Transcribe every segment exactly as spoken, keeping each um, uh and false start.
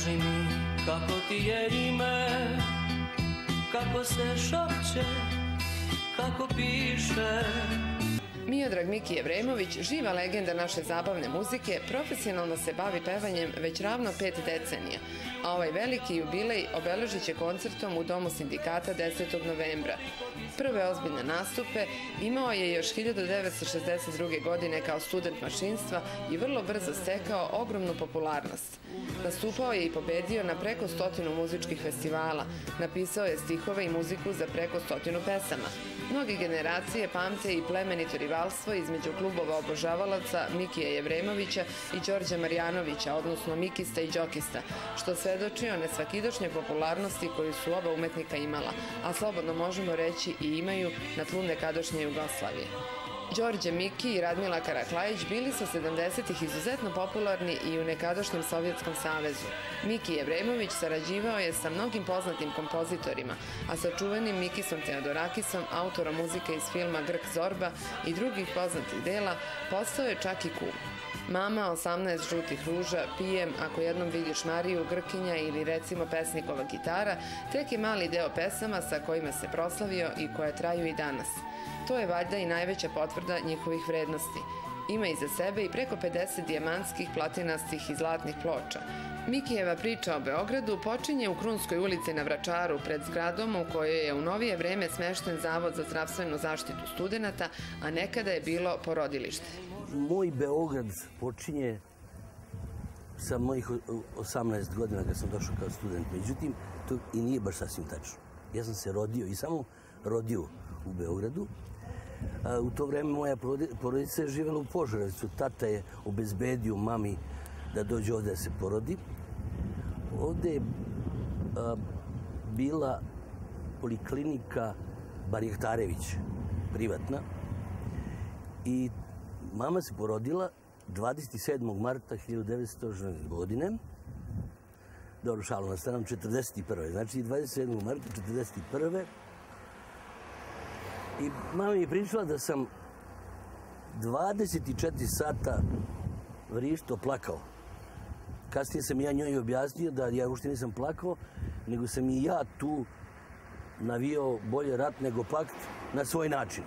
Kaži mi kako ti je ime, kako se šapće, kako piše. Miodrag Miki Jevremović, živa legenda naše zabavne muzike, profesionalno se bavi pevanjem već ravno pet decenija, a ovaj veliki jubilej obeležit će koncertom u Domu sindikata desetog novembra. Prve ozbiljne nastupe imao je još hiljadu devetsto šezdeset druge. godine kao student mašinstva i vrlo brzo stekao ogromnu popularnost. Nastupao je i pobedio na preko stotinu muzičkih festivala, napisao je stihove i muziku za preko stotinu pesama. Mnoge generacije pamte i plemenito rivalstvo između klubova obožavalaca Mikija Jevremovića i Đorđa Marjanovića, odnosno Mikista i Đokista, što svedoči o nesvakidašnjoj popularnosti koju su oba umetnika imala, a slobodno možemo reći i imaju na tlu nekadašnje Jugoslavije. Đorđe Miki i Radmila Karaklajić bili su sedamdesetih izuzetno popularni i u nekadašnjem Sovjetskom savezu. Miki Jevremović sarađivao je sa mnogim poznatim kompozitorima, a sa čuvenim Mikisom Teodorakisom, autorom muzike iz filma Grk Zorba i drugih poznatih dela, postao je čak i kum. Mama, osamnaest žutih ruža, Pijem, Ako jednom vidiš Mariju, Grkinja ili recimo Pesnikova gitara, tek je mali deo pesama sa kojima se proslavio i koje traju i danas. To je valjda i najveća potvrda njihovih vrednosti. Ima iza sebe i preko pedeset dijamantskih, platinastih i zlatnih ploča. Mikijeva priča o Beogradu počinje u Krunskoj ulici na Vračaru, pred zgradom u kojoj je u novije vreme smešten Zavod za zdravstvenu zaštitu studenata, a nekada je bilo porodilište. Moj Beograd počinje sa mojih osamnaest godina kad sam došao kao student. Međutim, to i nije baš sasvim tačno. Ja sam se rodio i samo rodio u Beogradu. U to vreme moja porodica je živjela u Požarevcu. Tata je obezbedio mami da dođe ovde da se porodi. Ovde je bila poliklinika Barjehtarević, privatna. I mama se porodila dvadeset sedmog marta hiljadu devetsto godine. Dobro, šalu na stranu, četrdeset prve. Znači, dvadeset sedmog marta četrdeset prve. I mama mi je pričala da sam dvadeset četiri sata vrišto plakao. Kasnije sam ja njoj objasnio da ja uopšte nisam plakao, nego sam i ja tu navijao bolje rat nego pakt na svoj način.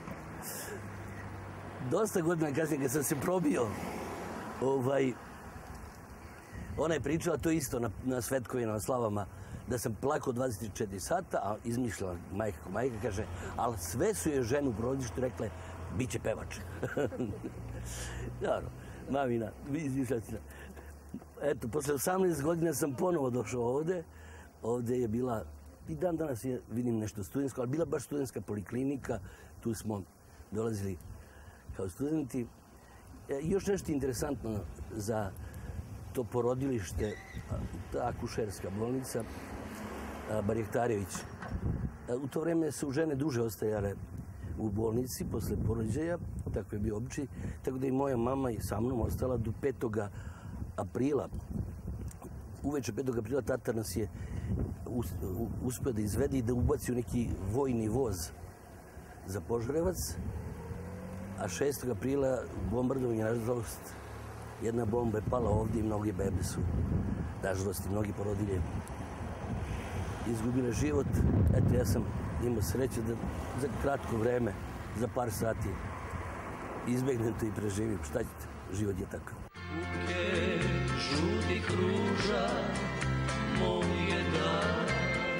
Dosta godina kasnije kad sam se probio, ovaj, ona je pričala to isto na, na svetkovima, na slavama, da sam plakao dvadeset četiri sata, a izmišljala majka, majka kaže, ali sve su je ženu u porodilištu rekle, bit će pevač. Dobro, mamina, vi izmišljate. Eto, posle osamnaest godina sam ponovo došao ovde. Ovde je bila, i dan danas je, vidim nešto studentsko, ali bila baš studentska poliklinika, tu smo dolazili kao studenti. E, još nešto interesantno za to porodilište, ta akušerska bolnica, Barjehtarević. U to vreme su žene duže ostajale u bolnici posle porođaja, tako je bio običaj, tako da i moja mama je sa mnom ostala do petog aprila. Uveče petog aprila tata nas je uspio da izvede i da ubaci u neki vojni voz za Požarevac, a šestog aprila bombardovanje, nažalost, jedna bomba je pala ovdje i mnogi bebe su, nažalost, i mnogi porodilje izgubile život. Eto, ja sam imao sreće da za kratko vreme, za par sati, izbegnem to i preživim. Šta ćete? Život je takav. Buke žutih ruža, moj je dar,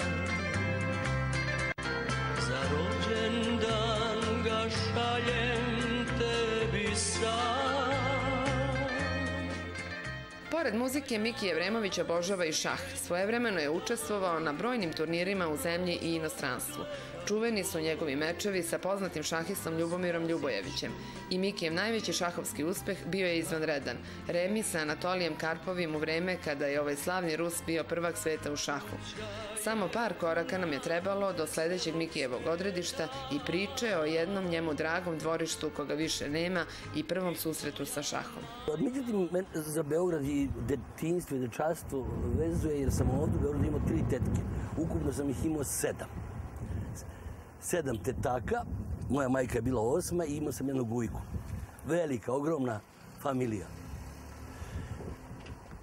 za rođendan ga šaljem tebi sam. Pored muzike, Miki Jevremović obožava i šah. Svojevremeno je učestvovao na brojnim turnirima u zemlji i inostranstvu. Čuveni su njegovi mečevi sa poznatim šahistom Ljubomirom Ljubojevićem. I Mikijev najveći šahovski uspeh bio je izvanredan. Remi sa Anatolijem Karpovim u vreme kada je ovaj slavni Rus bio prvak sveta u šahu. Samo par koraka nam je trebalo do sledećeg Mikijevog odredišta i priče o jednom njemu dragom dvorištu koga više nema i prvom susretu sa šahom. Međutim, za Beograd i detinjstvo i dečastvo vezuje jer sam ovdje u Beogradu imao tri tetke. Ukupno sam ih imao sedam. Sedam tetaka, moja majka je bila osma i imao sam jednog ujku. Velika, ogromna familija.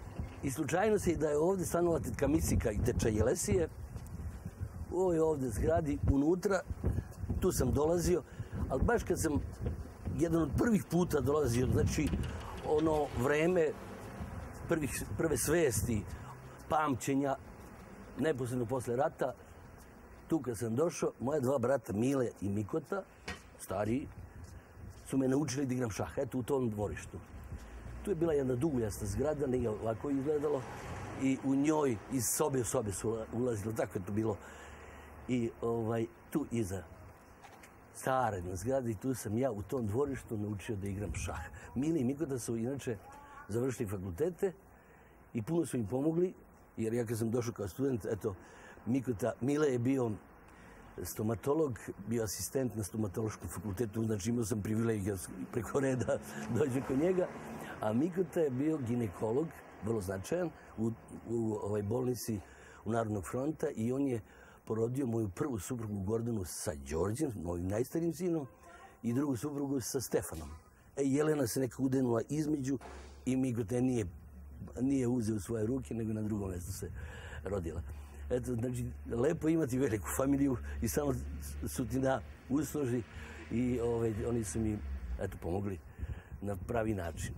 I slučajno se da je ovdje stanula tetka Misika i teča Jelesije. U ovoj ovdje zgradi, unutra, tu sam dolazio, ali baš kad sam jedan od prvih puta dolazio, znači ono vreme prvih, prve svesti, pamćenja, neposredno posle rata, tu kad sam došao, moja dva brata Mile i Mikota, stariji, su me naučili da igram šah, eto u tom dvorištu. Tu je bila jedna duguljasta zgrada, nije ovako izgledalo, i u njoj iz sobe u sobe su ulazilo, tako je to bilo. I ovaj, tu iza stara jedna zgrada i tu sam ja u tom dvorištu naučio da igram šah. Mili i Mikota su inače završili fakultete i puno su im pomogli, jer ja kad sam došao kao student, eto, Mikota, Mile je bio stomatolog, bio asistent na stomatološkom fakultetu, znači imao sam privilegiju preko reda dođe kod njega, a Mikota je bio ginekolog, vrlo značajan, u, u ovaj bolnici u Narodnog fronta i on je porodio moju prvu suprugu Gordanu sa Đorđem, mojim najstarijim sinom, i drugu suprugu sa Stefanom. E, Jelena se nekako udenula između i Mikota nije, nije uzeo u svoje ruke, nego na drugom mjestu se rodila. Eto, znači, lepo imati veliku familiju i samo su ti na usluži i ovaj, oni su mi, eto, pomogli na pravi način.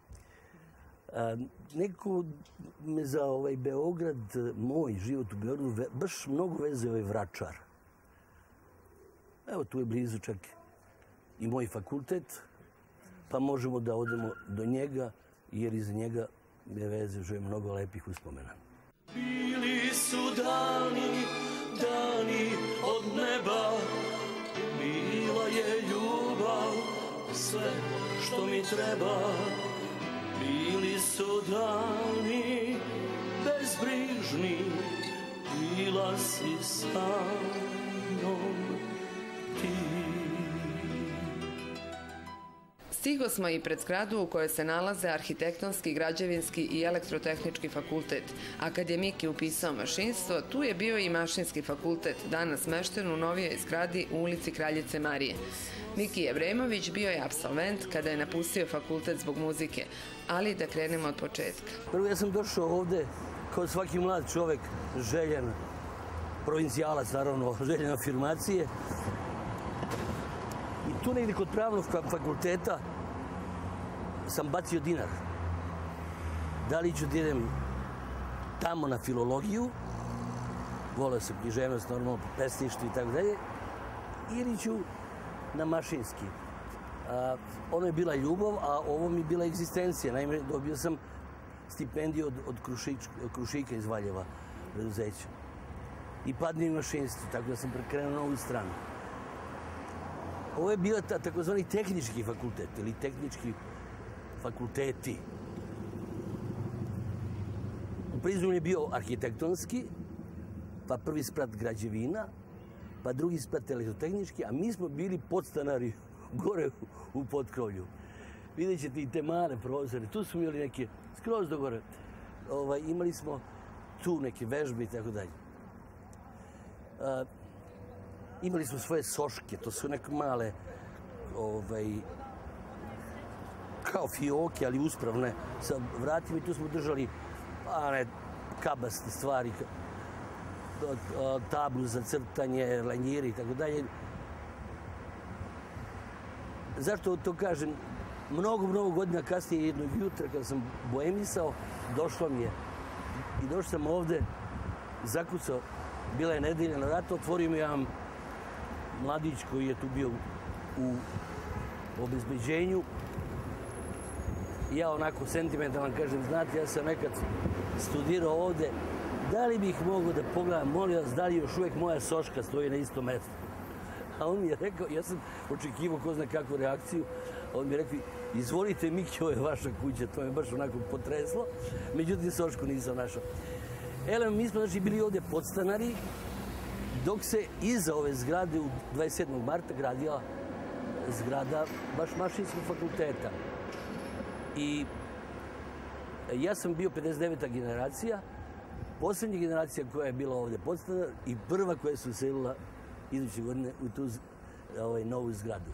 A, neko me za ovaj Beograd, moj život u Beogradu, ve, baš mnogo veze ovaj Vračar. Evo, tu je blizu čak i moj fakultet, pa možemo da odemo do njega, jer iza njega me veže mnogo lepih uspomena. Bili su dani, dani od neba, bila je ljubav, sve što mi treba. Bili su dani bezbrižni, bila si sa mnom ti. Stigo smo i pred zgradu u kojoj se nalaze arhitektonski, građevinski i elektrotehnički fakultet, a kad je Miki upisao mašinstvo, tu je bio i mašinski fakultet, danas smešten u novijoj zgradi u ulici Kraljice Marije. Miki Jevremović bio je apsolvent kada je napustio fakultet zbog muzike, ali da krenemo od početka. Prvo ja sam došao ovde kao svaki mlad čovek, željen, provincijalac naravno, željen afirmacije. I tu negdje kod pravnog fakulteta sam bacio dinar. Da li ću da idem tamo na filologiju, voleo sam književnost, normalno pesništvo i tako dalje, ili ću na mašinski. A, ono je bila ljubav, a ovo mi je bila egzistencija. Naime, dobio sam stipendiju od, od Krušič, Krušika iz Valjeva, preduzeća. I padne mi mašinstvo, tako da sam prekrenuo na ovu stranu. Ovo je bio ta, takozvani tehnički fakultet, ili tehnički fakulteti. U Prizmu je bio arhitektonski, pa prvi sprat građevina, pa drugi sprat elektrotehnički, a mi smo bili podstanari gore u potkrovlju. Vidjet ćete i te male prozore, tu smo imali neke, skroz do gore, ovaj, imali smo tu neke vežbe i tako dalje. Imali smo svoje soške, to su neke male, ovaj, kao fioke, ali uspravne, sa vratima i tu smo držali, pa ne, kabaste stvari, tablu za crtanje, lanjiri i tako dalje. Zašto to kažem? Mnogo, mnogo godina kasnije, jednog jutra, kada sam boemisao, došlo mi je. I došao sam ovde, zakucao, bila je nedelja na vrata, otvorio mi jedan mladić koji je tu bio u obezbeđenju. I ja onako sentimentalan kažem, znate, ja sam nekad studirao ovde, da li bih mogao da pogledam, molim vas, da li još uvijek moja soška stoji na istom mjestu? A on mi je rekao, ja sam očekivao ko zna kakvu reakciju, on mi je rekao, izvolite Miki, ovo je vaša kuća, to me baš onako potreslo, međutim sošku nisam našao. Ele, mi smo znači bili ovdje podstanari, dok se iza ove zgrade u dvadeset sedmog marta gradila zgrada baš mašinskog fakulteta. I ja sam bio pedeset deveta generacija, posljednja generacija koja je bila ovdje podstanar i prva koja se uselila iduće godine u tu ovaj, novu zgradu.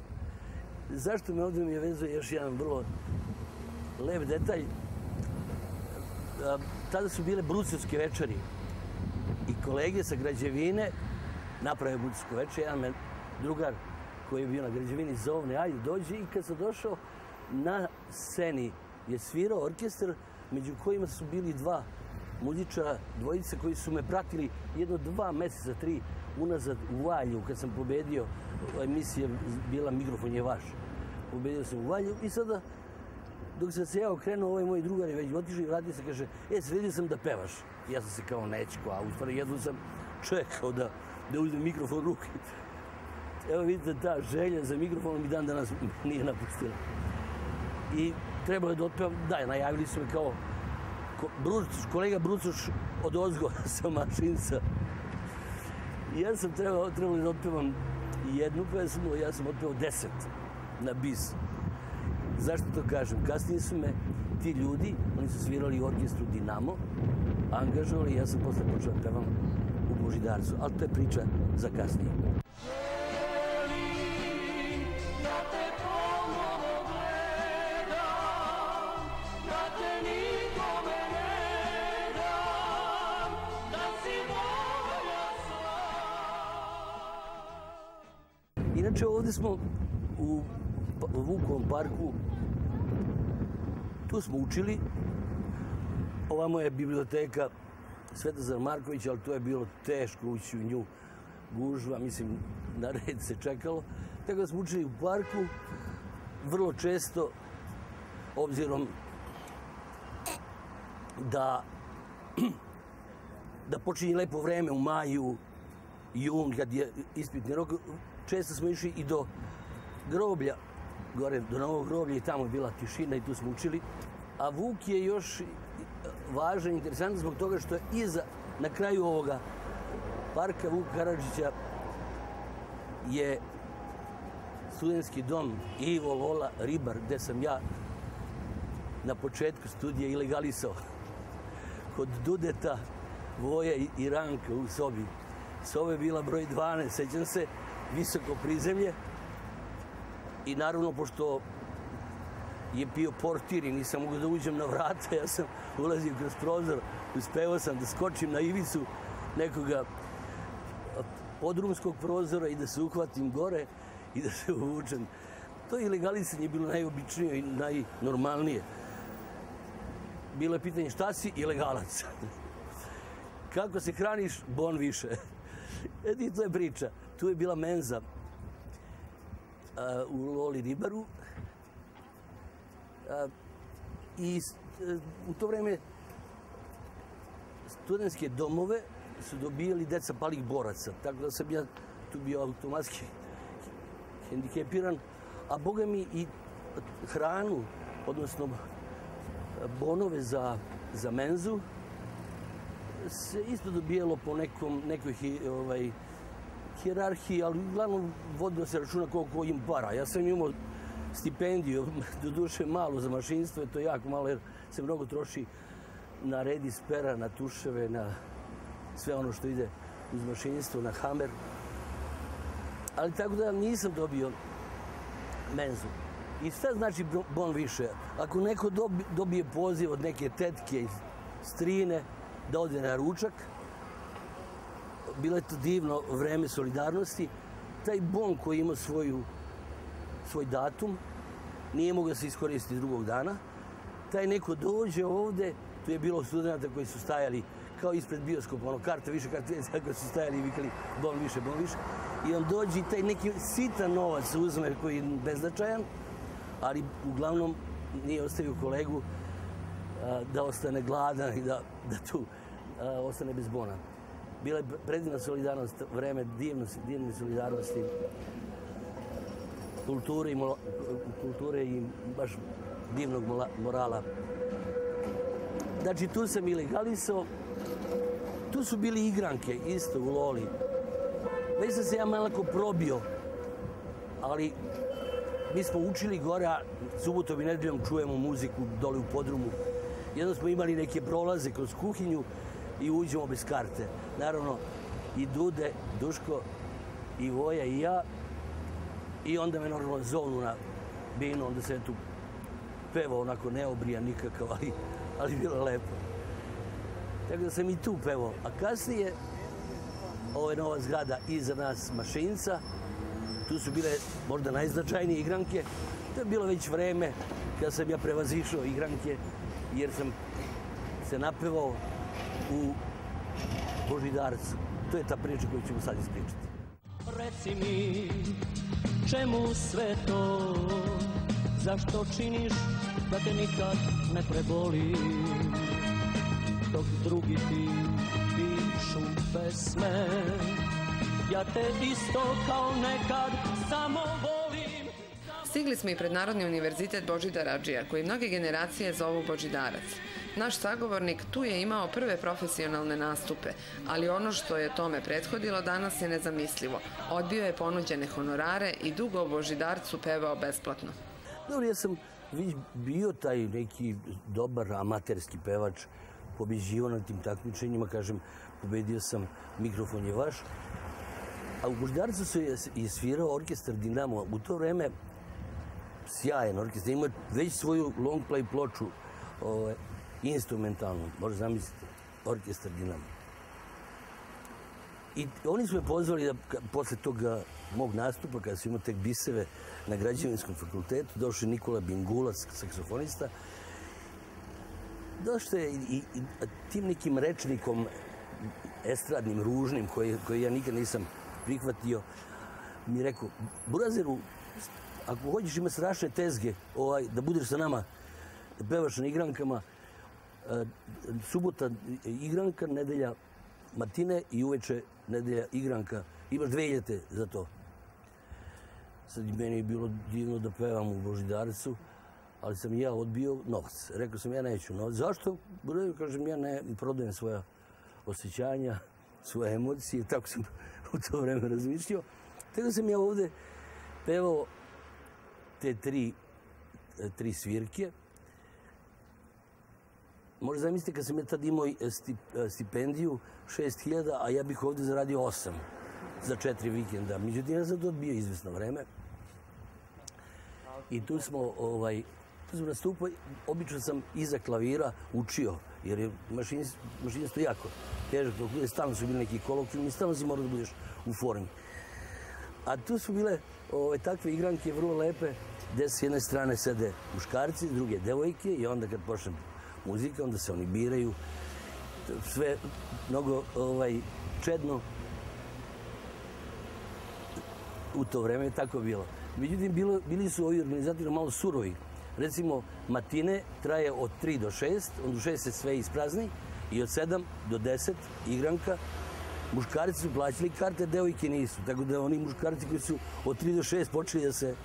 Zašto me ovdje mi je vezuje još jedan vrlo lep detalj? tada su bile bruselske večeri i kolege sa građevine naprave bruselsko večer. Jedan me drugar koji je bio na građevini zovne, ajde dođi, i kad sam došao na sceni je svirao orkestar među kojima su bili dva muzičara, dvojice koji su me pratili jedno dva meseca, tri unazad u Valju kad sam pobedio, emisija bila Mikrofon je vaš. Pobedio sam u Valju i sada dok sam se ja okrenuo, ovaj moj drugar je već otišao i vratio se, kaže, e, sredio sam da pevaš. Ja sam se kao nećko, a u stvari jedno sam čekao da, da uzmem mikrofon u ruke. Evo vidite, ta želja za mikrofonom i dan danas nije napustila. I trebalo je da otpevam, da, najavili su me kao ko, Brucuš, kolega Brucuš od ozgo sa Mašinca. I ja sam trebao, trebalo da otpevam jednu pesmu, ja sam otpevao deset na bis. Zašto to kažem? Kasnije su me ti ljudi, oni su svirali u orkestru Dinamo, angažovali i ja sam posle počeo da pevam u Božidarcu. Ali to je priča za kasnije. Inače, ovdje smo u Vukovom parku, tu smo učili. Ovamo je biblioteka Svetozar Marković, ali to je bilo teško ući u nju, gužva, mislim, na red se čekalo. Tako da smo učili u parku, vrlo često, obzirom da, da počinje lepo vreme u maju, jun, kad je ispitni rok, često smo išli i do groblja, gore do Novog groblja, i tamo je bila tišina i tu smo učili. A Vuk je još važan, interesantan zbog toga što je iza, na kraju ovoga parka Vuka Karadžića je studentski dom Ivo Lola Ribar, gde sam ja na početku studija ilegalisao. Kod Dudeta, Voja i Ranka u sobi. Soba je bila broj dvanaest, sećam se, visoko prizemlje. I naravno, pošto je bio portir i nisam mogao da uđem na vrata, ja sam ulazio kroz prozor, uspevao sam da skočim na ivicu nekoga podrumskog prozora i da se uhvatim gore i da se uvučem. To ilegalisanje je bilo najobičnije i najnormalnije. Bilo je pitanje šta si? Ilegalac. Kako se hraniš? Bon više. I to je priča. Tu je bila menza u Loli Ribaru. I u to vreme studentske domove su dobijali deca palih boraca. Tako da sam ja tu bio automatski hendikepiran. A boga mi i hranu, odnosno bonove za, za menzu, se isto dobijalo po nekom, nekoj hi, ovaj, hijerarhiji, ali uglavnom vodilo se računa koliko im para. Ja sam imao stipendiju, do duše malo za mašinstvo, je to jako malo jer se mnogo troši na redis pera, na tuševe, na sve ono što ide uz mašinstvo, na hamer. Ali tako da nisam dobio menzu. I šta znači bon više? Ako neko dobije poziv od neke tetke iz strine da ode na ručak, bilo je to divno vreme solidarnosti, taj bon koji ima svoju, svoj datum, nije mogao se iskoristiti drugog dana, taj neko dođe ovde, tu je bilo studenta koji su stajali kao ispred bioskopa, ono karta više, karta više, tako su stajali i vikali bon više, bon više. I on dođe i taj neki sitan novac uzme koji je beznačajan, ali uglavnom nije ostavio kolegu a, da ostane gladan i da, da tu a, ostane bez bona. Bila je predivna solidarnost, vreme divno, divne solidarnosti, kulture i, mola, kulture i baš divnog morala. Znači, tu sam ilegalisao. Tu su bili igranke, isto u Loli. Već sam se ja malako probio, ali mi smo učili gore, a subotom i nedeljom čujemo muziku dole u podrumu. Jedno smo imali neke prolaze kroz kuhinju i uđemo bez karte. Naravno, i Dude, Duško, i Voja, i ja. I onda me normalno zovu na binu, onda se tu pevao onako neobrijan nikakav, ali, ali bilo lepo. Tako da sam i tu pevao. A kasnije, ovo je nova zgrada iza nas Mašinca, tu su bile možda najznačajnije igranke. To je bilo već vreme kada sam ja prevazišao igranke, jer sam se napevao u Božidarcu. To je ta priča koju ćemo sad ispričati. Reci mi, čemu sve to, zašto činiš da te nikad ne preboli, dok drugi ti pišu pesme, ja te isto kao nekad samo volim. Stigli smo i pred Narodni univerzitet Božidara Adžija, koji mnoge generacije zovu Božidarac. Naš sagovornik tu je imao prve profesionalne nastupe, ali ono što je tome prethodilo danas je nezamislivo. Odbio je ponuđene honorare i dugo u Božidarcu pevao besplatno. Dobro, ja sam već bio taj neki dobar amaterski pevač, pobeđivao na tim takmičenjima, kažem, pobedio sam, mikrofon je vaš. A u Božidarcu se je svirao orkestar Dinamo. U to vreme sjajan orkestar, ima već svoju long play ploču, ovaj, instrumentalnu, možda zamisliti, orkestar Dinamo. I oni su me pozvali da posle toga mog nastupa, kada su imao tek biseve na Građevinskom fakultetu, došao je Nikola Bingulac, saksofonista. Došao je i, i tim nekim rečnikom estradnim, ružnim, koji, koji ja nikad nisam prihvatio, mi je rekao, Burazeru, ako hoćeš ima strašne tezge, ovaj, da budeš sa nama, da pevaš na igrankama, subota igranka, nedelja matine i uveče nedelja igranka. Imaš dve iljete za to. Sad meni je bilo divno da pevam u Božidarcu, ali sam ja odbio novac. Rekao sam, ja neću novac. Zašto? Kažem, ja ne prodajem svoja osjećanja, svoje emocije. Tako sam u to vreme razmišljao. Tako sam ja ovde pevao te tri, tri svirke. Možda zamislite kad sam ja tad imao stipendiju šest hiljada, a ja bih ovde zaradio osam za četiri vikenda. Međutim, ja sam to odbio izvesno vreme. I tu smo, ovaj, tu smo nastupali, obično sam iza klavira učio, jer je mašinstvo jako težak. Stalno su bili neki kolokvijumi, stalno si morao da budeš u formi. A tu su bile ove, takve igranke vrlo lepe, gde s jedne strane sede muškarci, s druge devojke, i onda kad počne muzika, onda se oni biraju. Sve mnogo ovaj, čedno. U to vreme je tako bilo. Međutim, bilo, bili su ovi organizatori malo surovi. Recimo, matine traje od tri do šest, onda u šest se sve isprazni, i od sedam do deset igranka. Muškarci su plaćali karte, devojke nisu. Tako da oni muškarci koji su od tri do šest počeli da se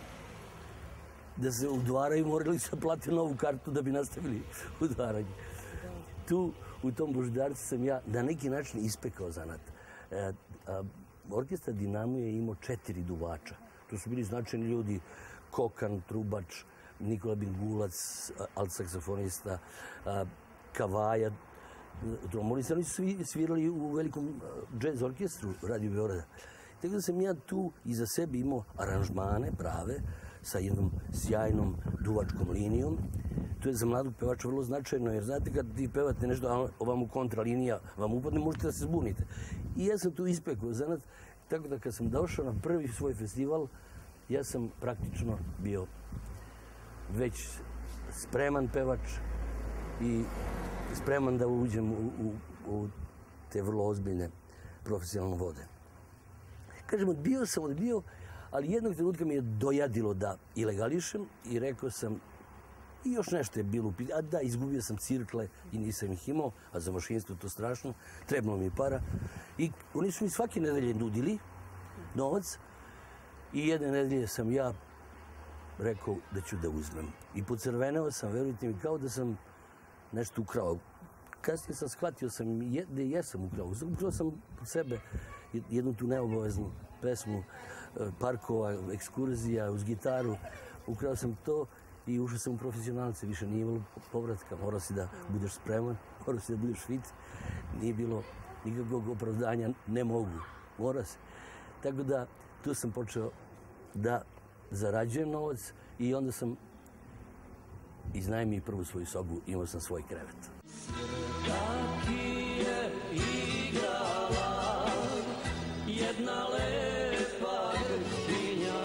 da se udvaraju, morali su plati novu kartu da bi nastavili udvaranje. Tu, u tom Božidarcu sam ja na neki način ispekao zanat. E, a, orkestar Dinamo je imao četiri duvača. To su bili značajni ljudi, Kokan, trubač, Nikola Bingulac, alt-saksofonista, Kavaja, trombonista. Oni su svi svirali u velikom džez orkestru Radio Beograda. Tako da sam ja tu iza sebe imao aranžmane prave sa jednom sjajnom duvačkom linijom. To je za mladog pevača vrlo značajno, jer znate kad ti pevate nešto, a ovamo kontralinija vam upadne, možete da se zbunite. I ja sam tu ispekao zanat, tako da kad sam došao na prvi svoj festival, ja sam praktično bio već spreman pevač i spreman da uđem u, u, u te vrlo ozbiljne profesionalne vode. Kažem, odbio sam, odbio, ali jednog trenutka mi je dojadilo da ilegališem i rekao sam, i još nešto je bilo u pitanju, a da, izgubio sam cirkle i nisam ih imao, a za mašinstvo to strašno, trebalo mi para. I oni su mi svake nedelje nudili novac i jedne nedelje sam ja rekao da ću da uzmem. I pocrveneo sam, verujte mi, kao da sam nešto ukrao. Kasnije sam shvatio sam da jesam ukrao. Ukrao sam od sebe jednu tu neobaveznu pesmu parkova, ekskurzija uz gitaru. Ukrao sam to i ušao sam u profesionalce. Više nije imalo povratka. Morao si da budeš spreman, morao si da budeš fit. Nije bilo nikakvog opravdanja, ne mogu. Mora se. Tako da tu sam počeo da zarađujem novac i onda sam iznajmio prvu svoju sobu, imao sam svoj krevet. kakije igrala jedna lepa grkinja,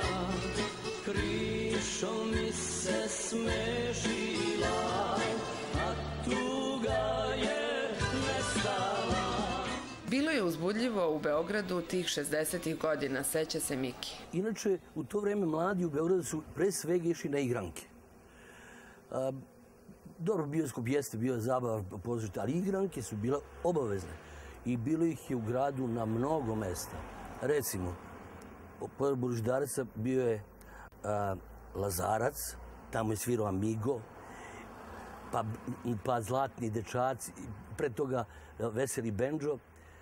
krišom mi se smešila, a tuga je nestala. Bilo je uzbudljivo u Beogradu tih šezdesetih godina, seća se Miki. Inače, u to vreme mladi u Beogradu su pre svega išli na igranke. A, dobro, bioskop jeste bio zabava pozorište, ali igranke su bile obavezne. I bilo ih je u gradu na mnogo mesta. Recimo, pored Božidarca bio je a, Lazarac, tamo je svirao Amigo, pa, pa Zlatni dečaci, pre toga Veseli Bendžo,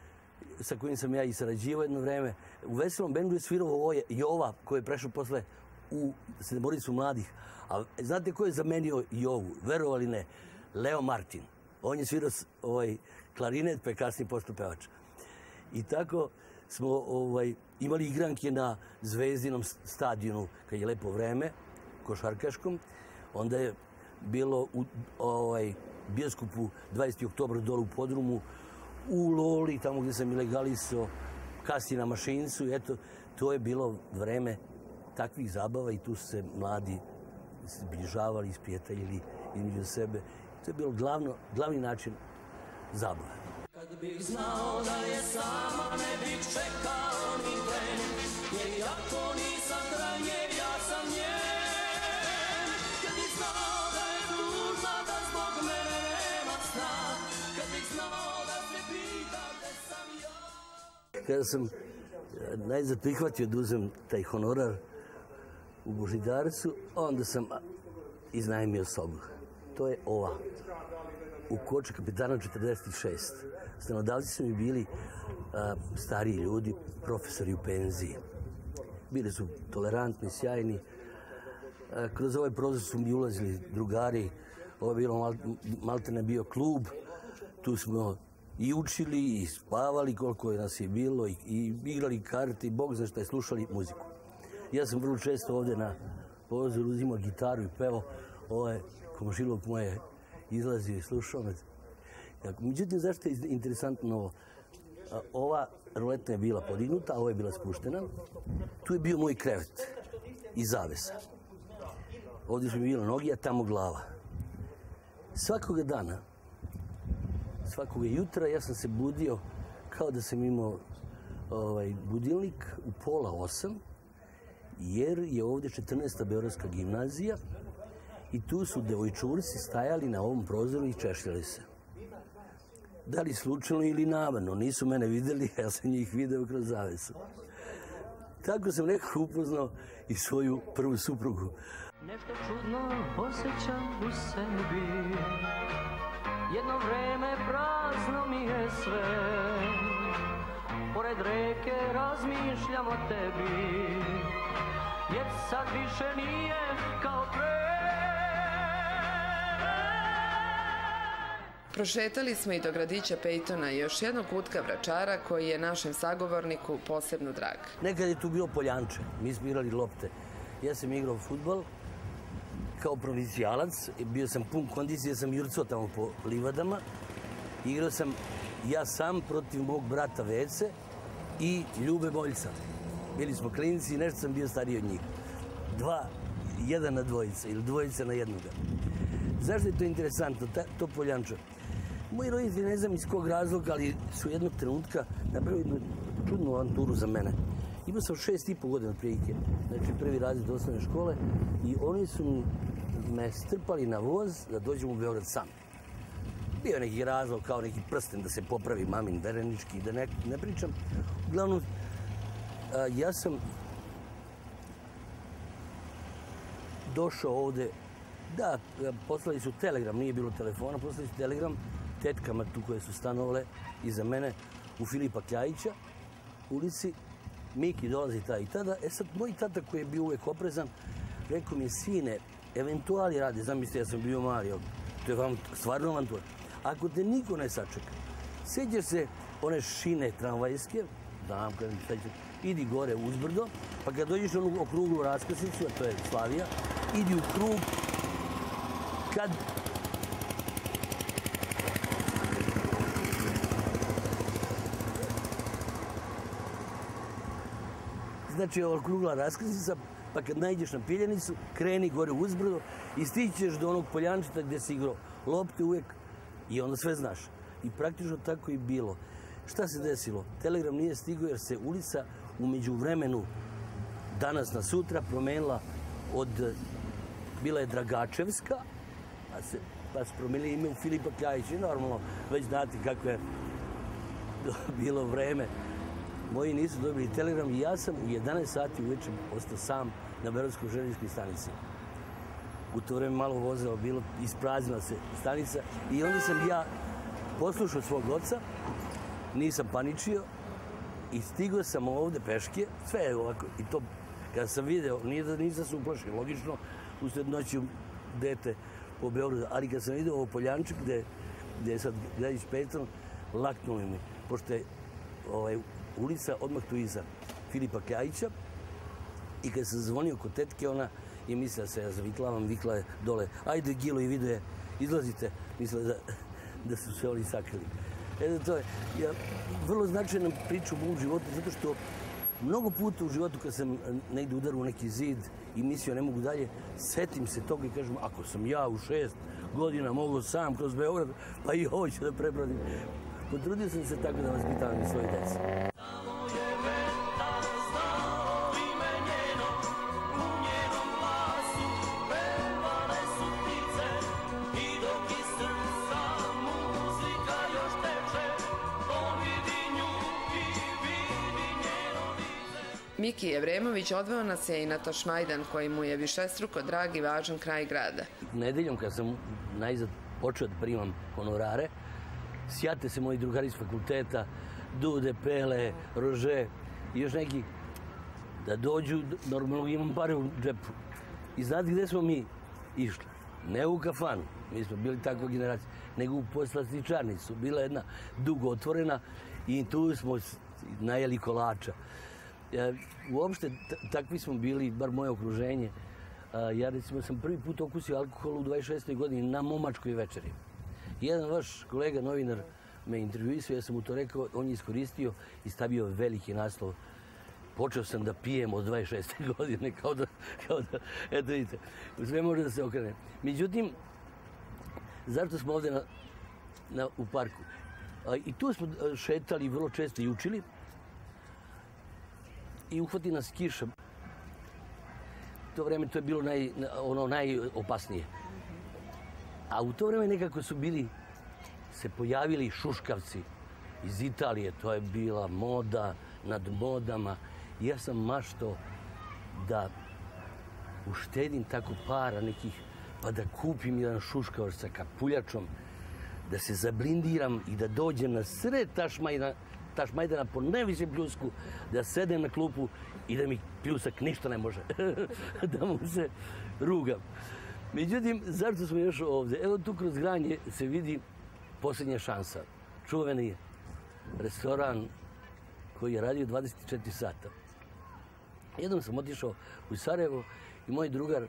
sa kojim sam ja i sarađivao jedno vreme. U Veselom bendu je svirao ovo Jova, koji je prešao posle u Sedmoricu mladih. A znate ko je zamenio Jovu? Verovali ne? Leo Martin. On je svirao ovaj, klarinet, pa je kasnije postao pevač. I tako smo ovaj, imali igranke na Zvezdinom stadionu, kad je lepo vreme, košarkaškom. Onda je bilo u ovaj, bioskopu dvadesetog oktobra dole u podrumu, u Loli, tamo gdje sam ilegalisao, kasnije na Mašincu. Eto, to je bilo vreme takvih zabava i tu su se mladi zbližavali, isprijateljili između sebe. To je bilo glavno, glavni način zabave. Kad bih znao da je sama, ne bih čekao ni tren, jer jako nisam kraj nje, ja sam njen. Kad bih znao da je dužna, da zbog mene nema sna, kad bih znao da se pita gde sam ja. Kada sam najzad prihvatio da uzem taj honorar u Božidarcu, onda sam iznajmio sobu. To je ova, u Koči Kapitana četrdeset šest. Stanodavci su mi bili a, stariji ljudi, profesori u penziji. Bili su tolerantni, sjajni. A, kroz ovaj prozor su mi ulazili drugari. Ovo je bilo mal, maltene bio klub. Tu smo i učili, i spavali koliko je nas je bilo, i, i igrali karte, i Bog zna šta je, slušali muziku. Ja sam vrlo često ovdje na prozoru uzimao gitaru i peo. Ovaj komšiluk moje izlazio i slušao me. Međutim, zašto je interesantno ovo? Ova roletna je bila podignuta, a ova je bila spuštena. Tu je bio moj krevet i zavesa. Ovdje su mi bila noge, a tamo glava. Svakoga dana, svakoga jutra ja sam se budio kao da sam imao ovaj, budilnik u pola osam, jer je ovdje četrnaesta Beogradska gimnazija i tu su devojčurci stajali na ovom prozoru i češljali se. Da li slučajno ili namerno, nisu mene vidjeli, ja sam njih video kroz zavesu. Tako sam nekako upoznao i svoju prvu suprugu. Nešto čudno osjećam u sebi, jedno vreme prazno mi je sve, pored reke razmišljam o tebi, jer sad više nije kao pre. Prošetali smo i do gradića Pejtona, još jednog kutka Vračara koji je našem sagovorniku posebno drag. Nekad je tu bilo poljanče, mi smo igrali lopte. Ja sam igrao fudbal kao provincijalac, bio sam pun kondicije, sam jurcao tamo po livadama. Igrao sam ja sam protiv mog brata Vece i Ljube Boljca. Bili smo klinci i nešto sam bio stariji od njih. Dva, jedan na dvojica ili dvojica na jednoga. Zašto je to interesantno, ta, to poljanča? Moji roditelji, ne znam iz kog razloga, ali su jednog trenutka napravili jednu čudnu avanturu za mene. Imao sam šest i po godina otprilike, znači prvi razred osnovne škole, i oni su me strpali na voz da dođem u Beograd sam. Bio je neki razlog, kao neki prsten da se popravi mamin verenički, da ne, ne pričam. Uglavnom, a, ja sam došao ovde, da, poslali su telegram, nije bilo telefona, poslali su telegram tetkama tu koje su stanovale iza mene u Filipa Kljajića ulici. Miki dolazi ta i tada. E sad, moj tata koji je bio uvek oprezan, rekao mi je, sine, eventuali radi, zamislite, ja sam bio mali, to je vam stvarno avantura. Ako te niko ne sačeka, sjećaš se one šine tramvajske, znam kada mi sjećam, idi gore uzbrdo, pa kad dođeš onu okruglu raskrsnicu, a to je Slavija, idi u krug, kad znači okrugla raskrsnica, pa kad naiđeš na Piljanicu, kreni gore uzbrdo i stićeš do onog poljančeta gdje si igrao lopte uvijek i onda sve znaš. I praktično tako i bilo. Šta se desilo? Telegram nije stigao jer se ulica u međuvremenu danas na sutra promenila od, bila je Dragačevska, pa se, pa se promijenili ime u Filipa Kljajića i normalno već znate kako je bilo vreme. Moji nisu dobili telegram i ja sam u jedanaest sati uveče ostao sam na Beogradskoj željezničkoj stanici. U to vreme malo vozilo bilo, ispraznila se stanica i onda sam ja poslušao svog oca, nisam paničio i stigao sam ovde peške, sve je ovako. I to, kada sam video, nije da nisam se uplašio, logično, usred noći dete po Beogradu, ali kad sam vidio ovo poljančak gde, gde je sad Gradić Petron, laknulo mi, pošto je ovaj, ulica odmah tu iza Filipa Kljajića i kad sam zvonio kod tetke, ona je mislila se ja zavitlavam, vikla je dole, ajde Gilo i video je, izlazite, mislila da, da su se oni sakrili. E, to je ja, vrlo značajna priča u mom životu, zato što mnogo puta u životu kad sam negdje udaru u neki zid i mislio ne mogu dalje, setim se toga i kažem, ako sam ja u šest godina mogao sam kroz Beograd, pa i ovo ću da prebradim. Potrudio sam se tako da vaspitavam i svoje dece. Miki Jevremović odveo nas je i na Tošmajdan, koji mu je višestruko drag i važan kraj grada. Nedeljom, kad sam najzad počeo da primam honorare, sjate se moji drugari iz fakulteta, Dude, Pele, Rože i još neki, da dođu, normalno imam pare u džepu. I znate gde smo mi išli? Ne u kafanu, mi smo bili takva generacija, nego u poslastičarnicu. Bila jedna dugo otvorena i tu smo najeli kolača. Uopšte, takvi smo bili, bar moje okruženje. Ja recimo sam prvi put okusio alkohol u dvadeset šestoj godini na momačkoj večeri. Jedan vaš kolega, novinar, me intervjuisao, ja sam mu to rekao, on je iskoristio i stavio veliki naslov. Počeo sam da pijem od dvadeset šeste godine, kao da, kao da, eto vidite, sve može da se okrene. Međutim, zašto smo ovde na, na, u parku? I tu smo šetali vrlo često i učili. I uhvati nas kiša. To vreme to je bilo naj, ono najopasnije. A u to vreme nekako su bili, se pojavili šuškavci iz Italije. To je bila moda nad modama. I ja sam maštao da uštedim tako para nekih, pa da kupim jedan šuškavac sa kapuljačom, da se zablindiram i da dođem na sred Tašmajdana, Tašmajdana po najvišem pljusku, da sedem na klupu i da mi pljusak ništa ne može, da mu se rugam. Međutim, zašto smo još ovdje? Evo tu kroz granje se vidi Posljednja šansa. Čuveni restoran koji je radio dvadeset četiri sata. Jednom sam otišao u Sarajevo i moj drugar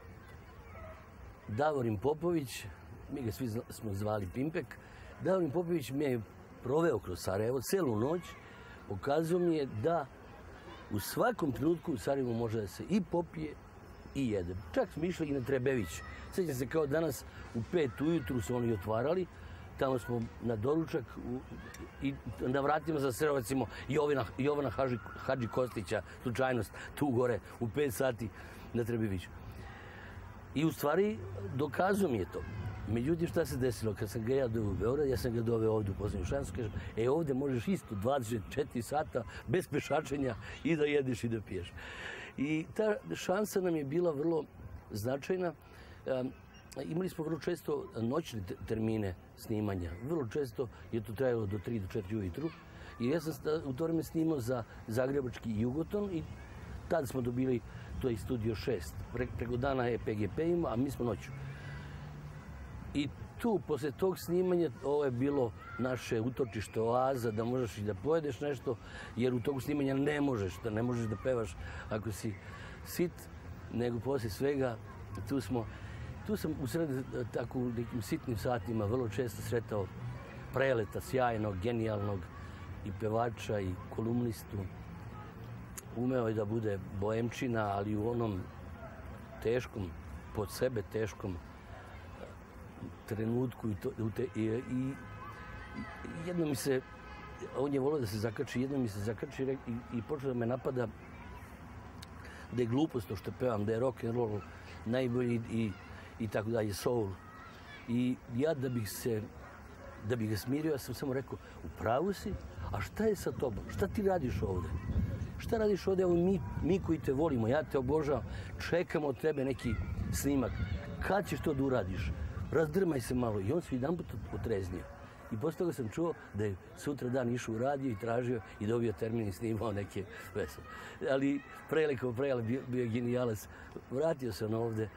Davorin Popović, mi ga svi smo zvali Pimpek, Davorin Popović mi je proveo kroz Sarajevo celu noć, pokazao mi je da u svakom trenutku u Sarajevu može da se i popije i jede. Čak smo išli i na Trebević. Sjećam se kao danas u pet ujutru su oni otvarali, tamo smo na doručak u, i na vratima za srevacimo Jovina, Jovana Hadži, Hadži Kostića, slučajnost, tu gore u pet sati na Trebeviću. I u stvari dokazao mi je to. Međutim, šta se desilo? Kad sam ga ja doveo u Beograd, ja sam ga doveo ovdje u Posljednju šansu, kažem, e ovdje možeš isto dvadeset četiri sata bez pešačenja i da jedeš i da piješ. I ta šansa nam je bila vrlo značajna. Um, imali smo vrlo često noćne termine snimanja. Vrlo često je to trajalo do tri do četiri ujutru. I ja sam u to vreme snimao za Zagrebački Jugoton i tada smo dobili, to je Studio šest. Pre, preko dana je P G P ima, a mi smo noću. I tu, posle tog snimanja, ovo je bilo naše utočište, oaza, da možeš i da pojedeš nešto, jer u togu snimanja ne možeš, da ne možeš da pevaš ako si sit, nego posle svega, tu smo, tu sam u sred tako nekim sitnim satima vrlo često sretao Preleta, sjajnog, genijalnog i pevača i kolumnistu. umeo je da bude boemčina, ali u onom teškom, pod sebe teškom trenutku i, to, i, i jedno mi se, on je volio da se zakači, jedno mi se zakači i, i počeo da me napada da je glupost to što pevam, da je rock and roll najbolji i, i tako dalje, soul. I ja da bih se, da bih ga smirio, ja sam samo rekao, u pravu si, a šta je sa tobom? Šta ti radiš ovde? Šta radiš ovde? Evo mi, mi koji te volimo, ja te obožavam, čekamo od tebe neki snimak. Kad ćeš to da uradiš? Razdrmaj se malo. I on se jedan put otreznio. I posle toga sam čuo da je sutra dan išao u radio i tražio i dobio termin i snimao neke pesme. Ali preleko, prele, bio, bio genijalac. Vratio sam ovde,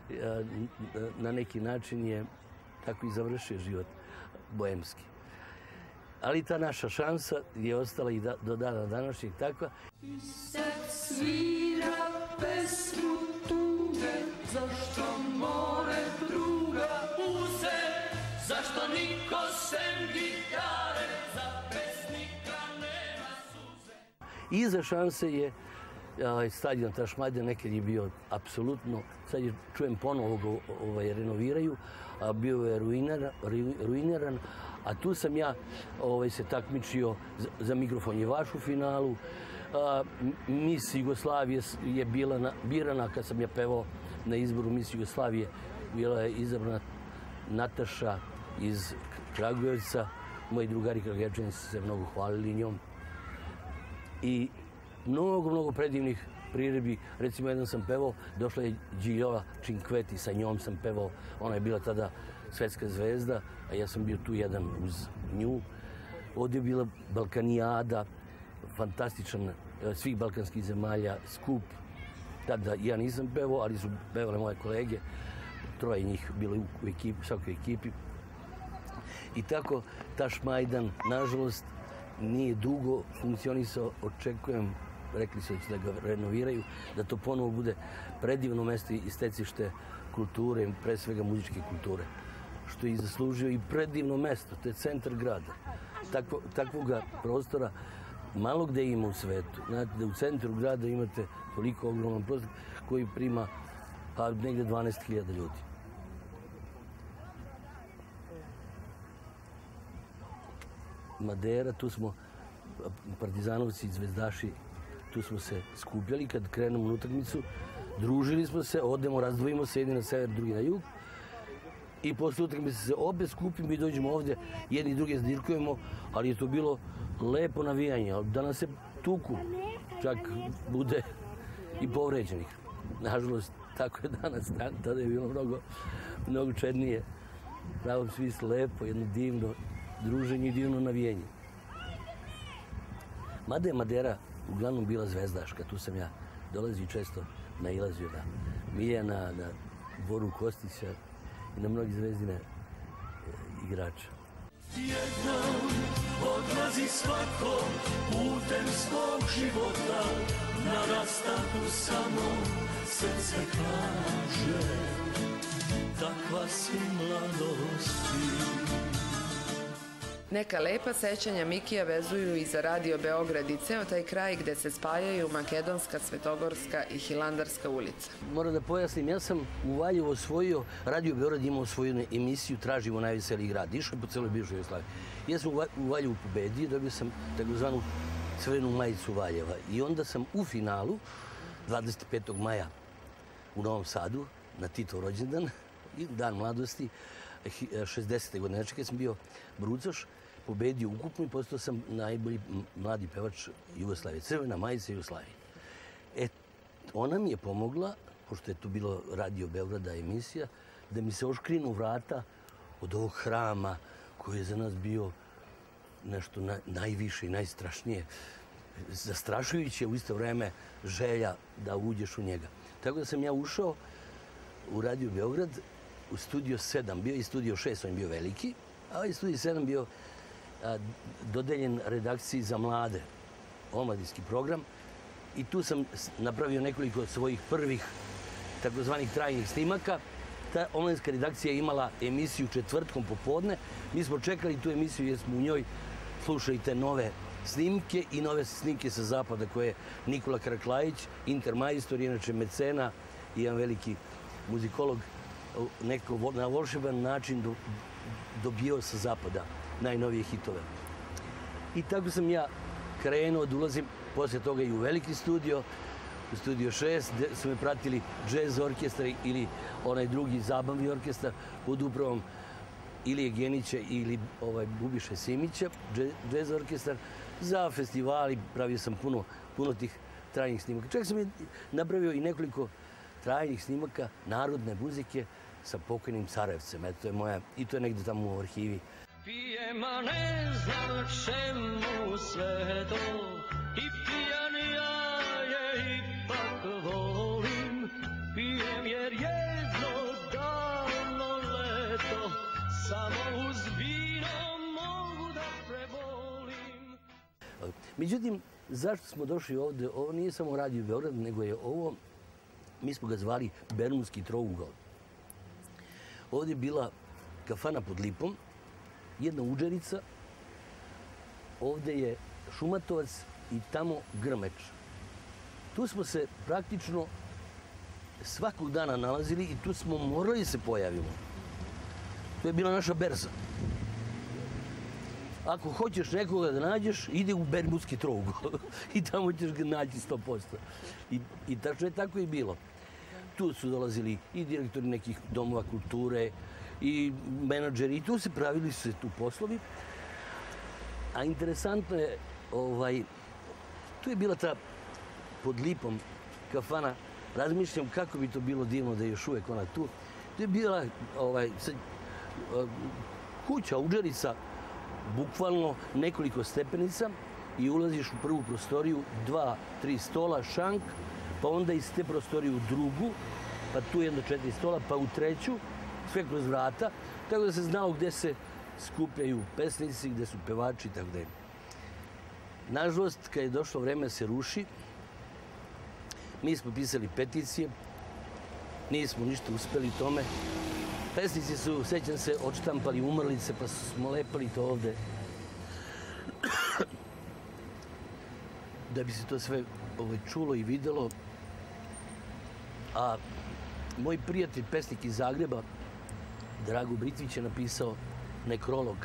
na neki način je tako i završio život boemski. Ali ta naša šansa je ostala i da, do dana današnjeg takva. I sad svira pesmu tuge, zašto more druga uze, zašto niko sem gitare, za pesnika nema suze. Iza šanse je a, stadion Tašmajdan, nekad je bio apsolutno, sad je čujem ponovo ga ovaj, renoviraju, a bio je ruinera, ruiniran, a tu sam ja ovaj, se takmičio za, za mikrofon je vaš u finalu. A, Mis Jugoslavije je bila na, birana kad sam ja pevao na izboru Mis Jugoslavije. Bila je izabrana Nataša iz Kragujevca. Moji drugari Kragujevčani su se mnogo hvalili njom. I mnogo, mnogo predivnih priredbi. Recimo, jedan sam pevao, došla je Điljola Činkveti, sa njom sam pevao. Ona je bila tada svetska zvezda, a ja sam bio tu jedan uz nju. Ovdje je bila Balkanijada, fantastičan, svih balkanskih zemalja, skup. Tada ja nisam pevao, ali su pevale moje kolege. Troje njih bilo u ekipi, svakoj ekipi. I tako Tašmajdan, nažalost, nije dugo funkcionisao. Očekujem, rekli su da će da ga renoviraju, da to ponovo bude predivno mesto i stecište kulture, pre svega muzičke kulture, što je i zaslužio i predivno mesto, to je centar grada. Takvo, takvoga prostora malo gde ima u svetu. Znate da u centru grada imate toliko ogroman prostor koji prima pa negde dvanaest hiljada ljudi. Madera, tu smo partizanovci i zvezdaši, tu smo se skupljali kad krenemo na utakmicu, družili smo se, odemo, razdvojimo se, jedni na sever, drugi na jug. I posle utakmice se opet skupimo i dođemo ovdje, jedni i druge zdirkujemo, ali je to bilo lepo navijanje. Danas se tuku, čak bude i povređenih. Nažalost, tako je danas, tada je bilo mnogo, mnogo čednije. Pravo smislu lepo, jedno divno druženje i divno navijenje. Mada je Madera uglavnom bila zvezdaška, tu sam ja dolazio često nailazio na Miljana, na Boru Kostića i na mnogi zvezdine e, igrača. Jednom odlazi svako putem svog života, na rastanku samo srce kaže, takva si mladosti. Neka lepa sećanja Mikija vezuju i za Radio Beograd i ceo taj kraj gde se spajaju Makedonska, Svetogorska i Hilandarska ulica. Moram da pojasnim, ja sam u Valjevu osvojio, Radio Beograd imao svoju emisiju Tražimo najveseliji grad. Išao po celoj bivšoj Jugoslaviji. Ja sam u Valjevu pobedio, dobio sam takozvanu crvenu majicu Valjeva. I onda sam u finalu, dvadeset petog maja u Novom Sadu, na Titov rođendan, dan mladosti, šezdesete godine, znači kad sam bio brucoš, pobedio ukupno i postao sam najbolji mladi pevač Jugoslavije, crvena majica Jugoslavije. E, ona mi je pomogla, pošto je tu bilo Radio Beograda emisija, da mi se oškrinu vrata od ovog hrama koji je za nas bio nešto na, najviše i najstrašnije, zastrašujuće u isto vreme želja da uđeš u njega. Tako da sam ja ušao u Radio Beograd, u studio sedam, bio i studio šest, on je bio veliki, a ovaj studio sedam bio a, dodeljen redakciji za mlade, omladinski program. I tu sam napravio nekoliko svojih prvih takozvanih trajnih snimaka. Ta omladinska redakcija je imala emisiju četvrtkom popodne. Mi smo čekali tu emisiju jer smo u njoj slušali te nove snimke i nove snimke sa zapada koje je Nikola Karaklajić, intermajstor, inače mecena i jedan veliki muzikolog, neko na volšeban način do, dobio sa zapada najnovije hitove. I tako sam ja krenuo da ulazim poslije toga i u veliki studio, u studio šest, gdje su me pratili džez orkestar ili onaj drugi zabavni orkestar pod upravom Ilije Genića ili ovaj, Bubiše Simića, džez orkestar, za festivali. Pravio sam puno, puno tih trajnih snimaka. Čak sam je napravio i nekoliko trajnih snimaka narodne muzike sa pokojnim Carevcem. Eto, to je moja, i to je negdje tamo u arhivi. Pijem, a ne znam čemu sve to, i pijan ja je ipak volim. Pijem jer jedno davno leto, samo uz vino mogu da prebolim. Međutim, zašto smo došli ovdje? Ovo nije samo Radio Beograd, nego je ovo, mi smo ga zvali Bermudski trougao. Ovdje je bila kafana pod Lipom, jedna Udžerica, ovdje je Šumatovac i tamo Grmeč. Tu smo se praktično svakog dana nalazili i tu smo morali da se pojavimo. To je bila naša berza. Ako hoćeš nekoga da nađeš, ide u Bermudski trougao i tamo ćeš ga naći sto posto. I, i tačno je tako i bilo. Tu su dolazili i direktori nekih domova kulture, i menadžeri, i tu se pravili se tu poslovi. A interesantno je, ovaj, tu je bila ta pod Lipom kafana, razmišljam kako bi to bilo divno da je još uvek ona tu. Tu je bila ovaj, kuća, Udžerica, bukvalno nekoliko stepenica i ulaziš u prvu prostoriju, dva, tri stola, šank, pa onda iz te prostorije u drugu, pa tu jedno četiri stola, pa u treću, sve kroz vrata, tako da se znao gde se skupljaju pesnici, gde su pevači i tako da je. Nažalost, kad je došlo vreme se ruši, mi smo pisali peticije, nismo ništa uspeli tome. Pesnici su, sećam se, odštampali umrlice, pa smo lepali to ovde. Da bi se to sve ovaj, čulo i videlo. A moj prijatelj, pesnik iz Zagreba, Drago Britvić, je napisao nekrolog.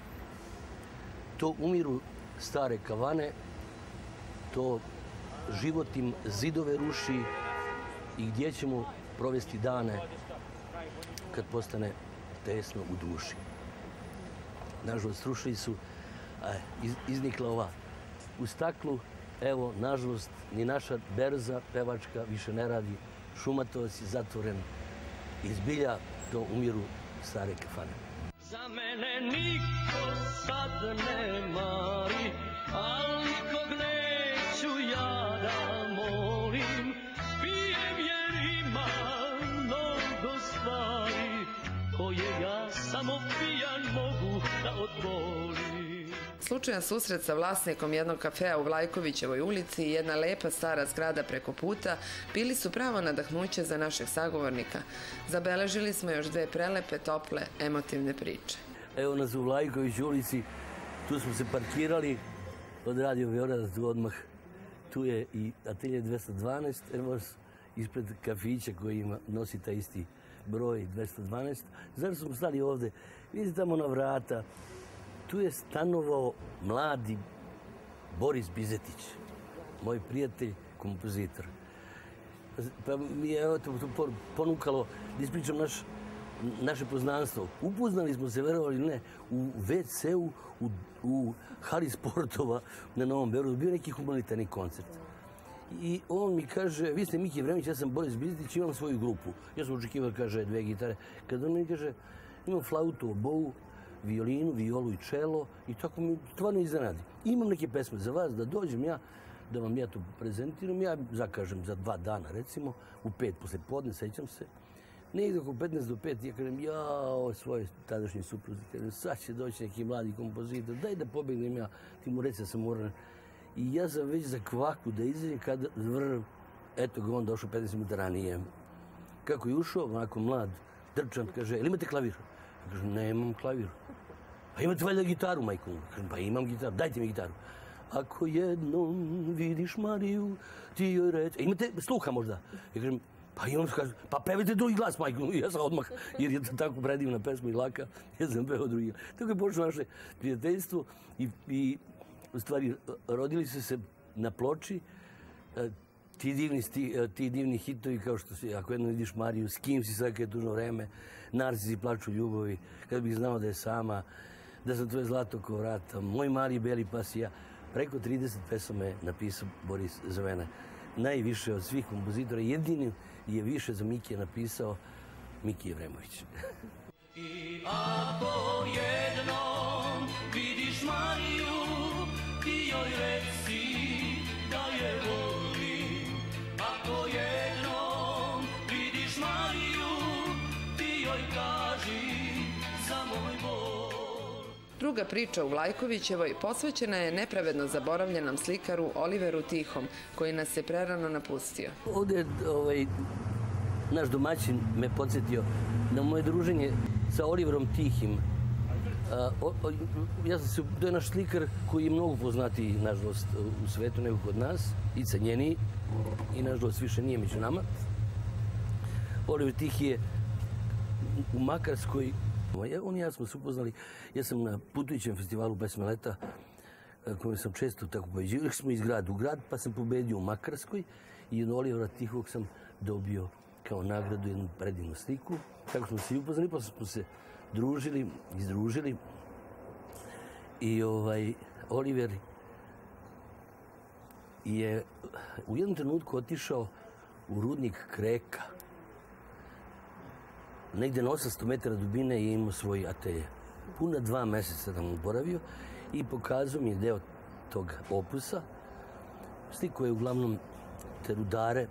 To umiru stare kavane, to život im zidove ruši i gdje ćemo provesti dane kad postane tesno u duši. Nažalost, rušili su, iz, iznikla ova u staklu. Evo, nažalost, ni naša berza pevačka više ne radi. Šumatovac je zatvoren. Izbilja to umiru stare kafane. Za mene niko sad ne mari, ali nikog neću ja da molim. Pijem jer ima mnogo stvari koje ja samo pijan mogu da odbolim. Slučajan susret sa vlasnikom jednog kafea u Vlajkovićevoj ulici i jedna lepa stara zgrada preko puta bili su pravo nadahnuće za našeg sagovornika. Zabeležili smo još dve prelepe, tople, emotivne priče. Evo nas u Vlajkovićevoj ulici, tu smo se parkirali od Radio Beograd, tu odmah. Tu je i atelje dvesta dvanaest, evo ispred kafića koji ima, nosi taj isti broj dvesta dvanaest. Zašto smo stali ovde? Vidite tamo na vrata. Tu je stanovao mladi Boris Bizetić, moj prijatelj, kompozitor. Pa mi je evo to ponukalo da ispričam naš, naše poznanstvo. Upoznali smo se, verovali ili ne, u ve ce u, u, u hali sportova na Novom Beogradu. Bio neki humanitarni koncert. I on mi kaže, vi ste Miki Vremić, ja sam Boris Bizetić, imam svoju grupu. Ja sam očekivao, kaže, dve gitare. Kad on mi kaže, imam flautu, obovu, violinu, violu i čelo i tako mi stvarno iznenadi. Imam neke pesme za vas, da dođem ja, da vam ja to prezentiram. Ja zakažem za dva dana, recimo, u pet posle podne, sećam se. Negdje oko petnaest do pet, ja kažem, jao, svoje tadašnje supruzi, kažem, sad će doći neki mladi kompozitor, daj da pobegnem ja, ti mu reći da sam moram. I ja sam već za kvaku da izađem kada vrr, eto ga on došao petnaest minuta ranije. Kako je ušao, onako mlad, drčan, kaže, ili imate klavir? Kažem, nemam klavir. Pa imate valjda gitaru, majku? Kažem, pa imam gitaru, dajte mi gitaru. ako jednom vidiš Mariju, ti joj reci... Imate sluha možda? Ja kažem, pa i on kaže, pa pevajte drugi glas, majko. Ja sam odmah, jer je to tako predivna pesma i laka, ja sam pevao drugi glas. Tako je počelo naše prijateljstvo i, i u stvari rodili su se na ploči ti divni, sti, ti divni hitovi kao što si, ako jedno vidiš Mariju, s kim si sad kad je tužno vreme, narcisi plaču ljubavi, kad bih znao da je sama, da sam tvoje zlato ko vrata, moj mali beli pas i ja. Preko trideset pesama je napisao Boris za mene. Najviše od svih kompozitora, jedini je više za Mikija napisao Miki Jevremović. I ako jednom vidiš Mariju, ti joj reci da je volim. Ako jednom vidiš Mariju, ti joj kaži za moj bol. Druga priča u Vlajkovićevoj posvećena je nepravedno zaboravljenom slikaru Oliveru Tihom, koji nas je prerano napustio. Ovdje ovaj, naš domaćin me podsjetio na moje druženje sa Oliverom Tihim. A, o, o, ja sam se, to je naš slikar koji je mnogo poznatiji, nažalost, u svetu nego kod nas, i cenjeniji, i nažalost više nije među nama. Oliver Tih je u Makarskoj, on i ja smo se upoznali, ja sam na putujućem festivalu Pesme leta, kojem sam često tako pobeđio. Uvijek smo iz grada u grad, pa sam pobedio u Makarskoj i od Olivera Tihog sam dobio kao nagradu jednu predivnu sliku. Tako smo se i upoznali, pa smo se družili, izdružili. I ovaj, Oliver je u jednom trenutku otišao u rudnik Kreka. Negde na osamsto metara dubine je imao svoj atelje. Puna dva meseca da mu boravio i pokazao mi je deo tog opusa. Sliko je uglavnom te rudare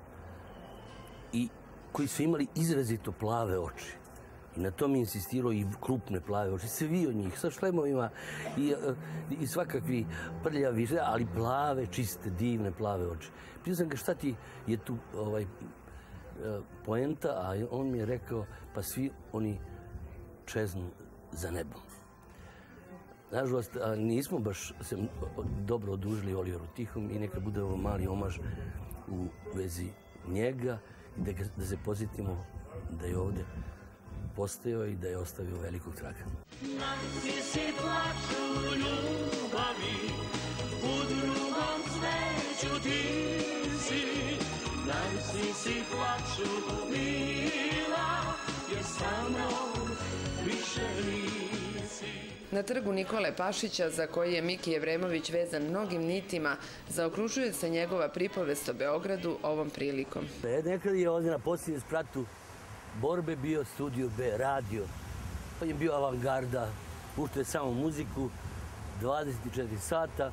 i koji su imali izrazito plave oči. I na tom je insistirao i krupne plave oči. Svi od njih, sa šlemovima i, i svakakvi prljavi, ali plave, čiste, divne plave oči. Pitao sam ga šta ti je tu ovaj, poenta, a on mi je rekao, pa svi oni čeznu za nebom. Nažalost, nismo baš se dobro odužili Oliveru Tihom i neka bude ovo mali omaž u vezi njega i da, ga, da se posjetimo da je ovdje postojao i da je ostavio velikog traga. Narcisi plaču ljubavi, u drugom cveću ti si. Narcisi plaču mila, jer sa mnom više nisi. Na trgu Nikole Pašića, za koji je Miki Jevremović vezan mnogim nitima, zaokružuje se njegova pripovest o Beogradu ovom prilikom. Nekad je ovdje na posljednjem spratu borbe bio Studio B, radio. On je bio avangarda, puštao je samo muziku, dvadeset četiri sata.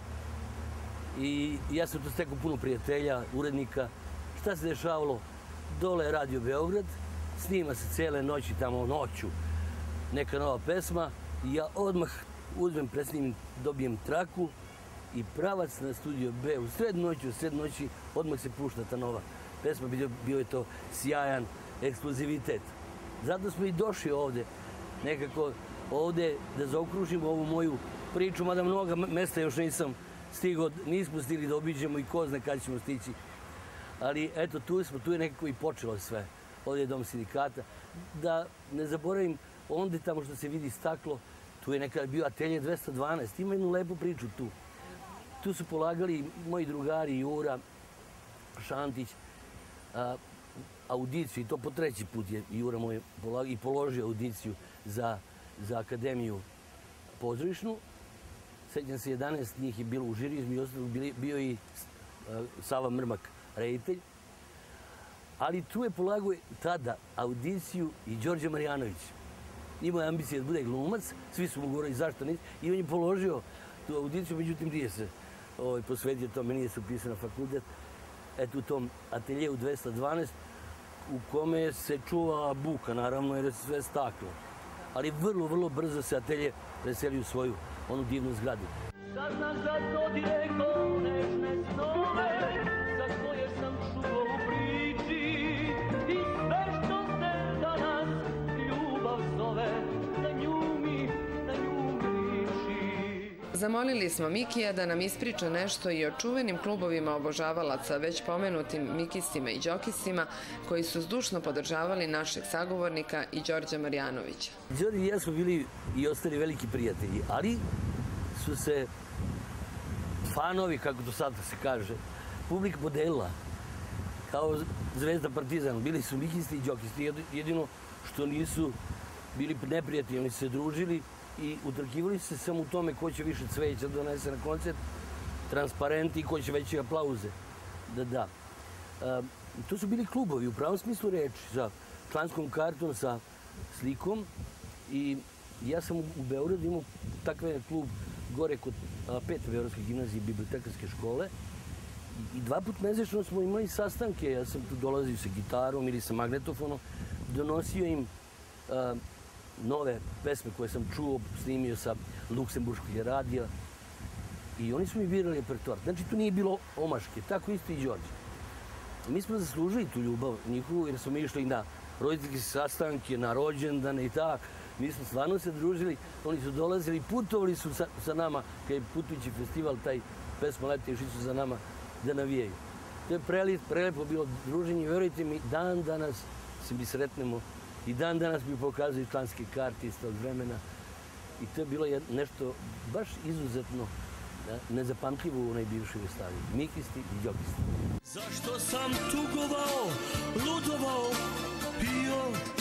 I ja sam tu stekao puno prijatelja, urednika. Šta se dešavalo? Dole je Radio Beograd, snima se cijele noći, tamo noću, neka nova pesma. I ja odmah uzmem, presnimim, dobijem traku i pravac na Studio B. U sred noći, u sred noći, odmah se pušta ta nova pesma. Bio, bio je to sjajan ekskluzivitet. Zato smo i došli ovde, nekako ovde da zaokružimo ovu moju priču, mada mnoga mesta još nisam stigao, nismo stigli da obiđemo i ko zna kada ćemo stići. Ali eto, tu smo, tu je nekako i počelo sve. Ovdje je dom sindikata. Da ne zaboravim, onda tamo što se vidi staklo, tu je nekada bio atelje dvesta dvanaest. Ima jednu lepu priču tu. Tu su polagali moji drugari Jura Šantić a, audiciju, i to po treći put je Jura moj polagao i položio audiciju za, za Akademiju pozorišnu. Sjećam se, jedanaest njih je bilo u žiriju, i ostalo bio i a, Sava Mrmak, reditelj. Ali tu je polagao tada audiciju i Đorđe Marjanović. Imao je ambicije da bude glumac, svi su mu govorili zašto nisi. I on je položio tu audiciju, međutim nije se ovaj, posvetio tome, nije se upisao na fakultet. Eto u tom ateljevu dvesta dvanaest u kome se čuva buka, naravno, jer je sve staklo. Ali vrlo, vrlo brzo se atelje preseli u svoju onu divnu zgradu. Saznam za to direktno nežne snove, za koje sam čuo u priči, i sve što se danas ljubav zove, na nju mi, na nju mi liči. Zamolili smo Mikija da nam ispriča nešto i o čuvenim klubovima obožavalaca, već pomenutim mikistima i đokistima, koji su zdušno podržavali našeg sagovornika i Đorđa Marjanovića. Đorđe i ja smo bili i ostali veliki prijatelji, ali su se fanovi, kako to sad se kaže, publika podelila kao Zvezda Partizan. Bili su mikisti i đokisti, jedino što nisu bili neprijatelji, oni su se družili i utrkivali se samo u tome ko će više cveća donese na koncert, transparenti i ko će veće aplauze da da. To su bili klubovi u pravom smislu reči, sa članskom kartom, sa slikom i ja sam u Beogradu imao takav klub gore kod pete Beogradske gimnazije i bibliotekarske škole i dva put mesečno smo imali sastanke, ja sam tu dolazio sa gitarom ili sa magnetofonom, donosio im nove pesme koje sam čuo, snimio sa Luksemburškog radija i oni su mi birali repertoar. Znači, tu nije bilo omaške, tako isto i Đorđe. Mi smo zaslužili tu ljubav njihovu jer smo mi išli na roditeljske sastanke, na rođendane i tako. Mi smo stvarno se družili, oni su dolazili, putovali su sa, sa nama, kad je putujući festival, taj pesma Leti išli su za nama da navijaju. To je prelep, prelepo bilo druženje, verujte mi, dan danas se mi sretnemo i dan danas mi pokazuju članske karte iz tog vremena i to je bilo nešto baš izuzetno nezapamtljivo u onoj bivšoj Jugoslaviji. Mikisti i đokisti. Zašto sam tugovao, ludovao, pio?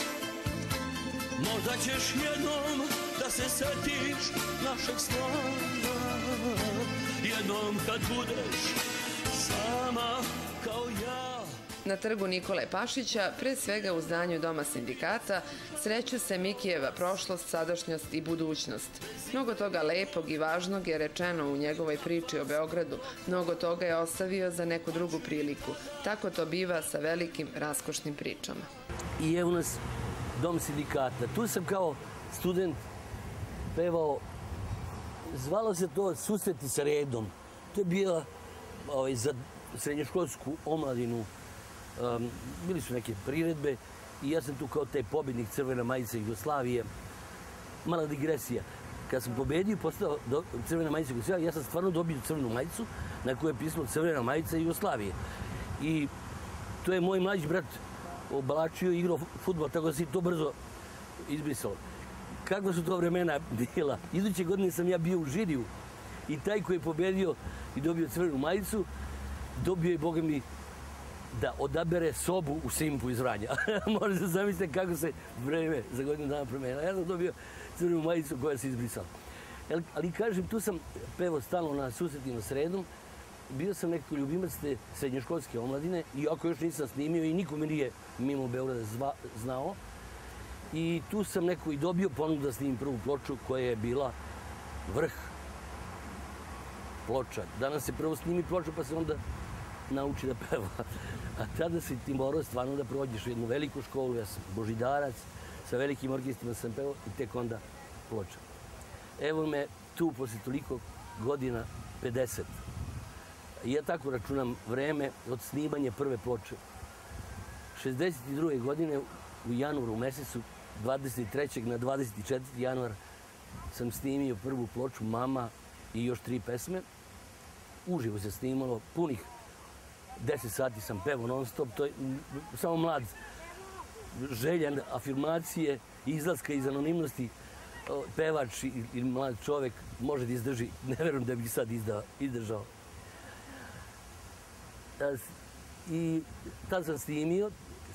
Možda ćeš jednom da se setiš našeg slava. Jednom kad budeš sama kao ja. Na trgu Nikole Pašića, pre svega u zdanju Doma sindikata, sreću se Mikijeva prošlost, sadašnjost i budućnost. Mnogo toga lepog i važnog je rečeno u njegovoj priči o Beogradu. Mnogo toga je ostavio za neku drugu priliku. Tako to biva sa velikim, raskošnim pričama. I evo nas Dom sindikata. Tu sam kao student pevao, zvalo se to Susreti sa redom. To je bila ovaj, za srednjoškolsku omladinu. Um, bili su neke priredbe i ja sam tu kao taj pobjednik Crvena majica Jugoslavije. Mala digresija. Kad sam pobedio i postao do, Crvena majica Jugoslavije, ja sam stvarno dobio crvenu majicu na kojoj je pisalo Crvena majica Jugoslavije. I to je moj mlađi brat oblačio i igrao fudbal, tako da se to brzo izbrisalo. Kakva su to vremena bila? Iduće godine sam ja bio u žiriju i taj koji je pobedio i dobio crvenu majicu, dobio je, Boga mi, da odabere sobu u Simpu iz Vranja. Možete zamisliti kako se vreme za godinu dana promenilo. Ja sam dobio crvenu majicu koja se izbrisala. Ali kažem, tu sam pevao stalno na susretima sredom. Bio sam nekako ljubimac te srednjoškolske omladine, iako još nisam snimio i niko me nije mimo Beograda zva, znao. I tu sam neko i dobio ponudu da snimim prvu ploču koja je bila vrh ploča. Danas se prvo snimi ploču pa se onda nauči da peva. A tada si ti morao stvarno da prođeš u jednu veliku školu. Ja sam božidarac, sa velikim orkestrima sam pevao i tek onda ploča. Evo me tu posle toliko godina, pedeset. I ja tako računam vreme od snimanja prve ploče. šezdeset druge godine u januaru mesecu, dvadeset trećeg na dvadeset četvrti januar, sam snimio prvu ploču Mama i još tri pesme. Uživo se snimalo, punih deset sati sam pevao non stop, to je samo mlad, željan afirmacije, izlaska iz anonimnosti, pevač ili mlad čovek može da izdrži, ne verujem da bih sad izdržao. I tad sam snimio,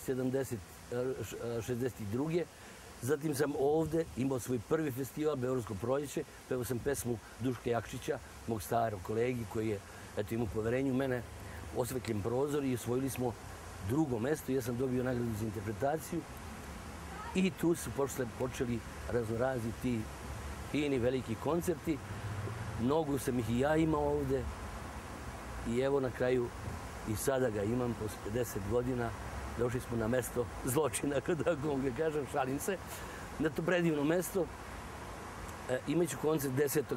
šezdeset druge Zatim sam ovde imao svoj prvi festival, Beogradsko proljeće. Pevao sam pesmu Duška Jakšića, mog starog kolegi koji je eto, imao poverenje u mene, Osvetljen prozor, i osvojili smo drugo mesto. Ja sam dobio nagradu za interpretaciju i tu su posle počeli raznorazni ti fini veliki koncerti. Mnogo sam ih i ja imao ovde i evo na kraju i sada ga imam posle pedeset godina. Došli smo na mesto zločina, kada mogu da kažem, šalim se, na to predivno mesto. E, imaću koncert desetog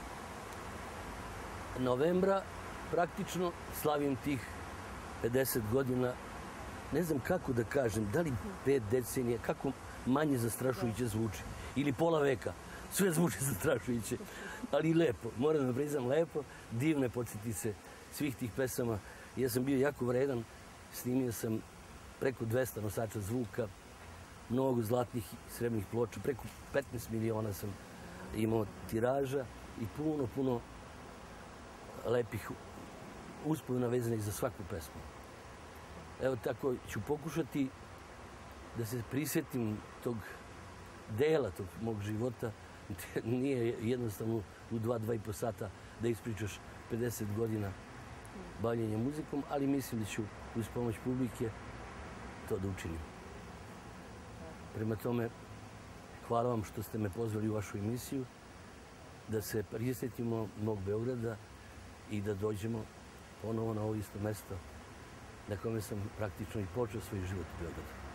novembra, praktično slavim tih pedeset godina. Ne znam kako da kažem, da li pet decenija, kako manje zastrašujuće zvuči, ili pola veka. sve zvuči zastrašujuće, ali lepo, moram da priznam lepo, divne podsjetice svih tih pesama. Ja sam bio jako vredan, snimio sam preko dvesta nosača zvuka, mnogo zlatnih i srebrnih ploča, preko petnaest miliona sam imao tiraža i puno, puno lepih uspomena vezanih za svaku pesmu. Evo tako ću pokušati da se prisjetim tog dela tog mog života. Nije jednostavno u dva, dva i po sata da ispričaš pedeset godina bavljenja muzikom, ali mislim da ću uz pomoć publike to da učinim. Prema tome, hvala vam što ste me pozvali u vašu emisiju, da se prisjetimo mog Beograda i da dođemo ponovo na ovo isto mesto na kome sam praktično i počeo svoj život u Beogradu.